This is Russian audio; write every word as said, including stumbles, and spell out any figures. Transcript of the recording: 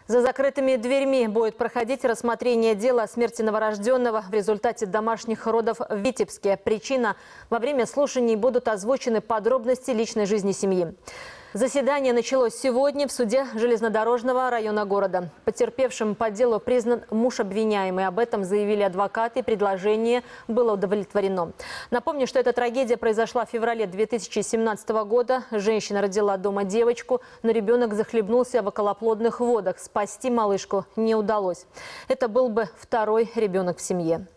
За закрытыми дверьми будет проходить рассмотрение дела о смерти новорожденного в результате домашних родов в Витебске. Причина – во время слушаний будут озвучены подробности личной жизни семьи. Заседание началось сегодня в суде железнодорожного района города. Потерпевшим по делу признан муж обвиняемый. Об этом заявили адвокаты, и предложение было удовлетворено. Напомню, что эта трагедия произошла в феврале две тысячи семнадцатого года. Женщина родила дома девочку, но ребенок захлебнулся в околоплодных водах. Спасти малышку не удалось. Это был бы второй ребенок в семье.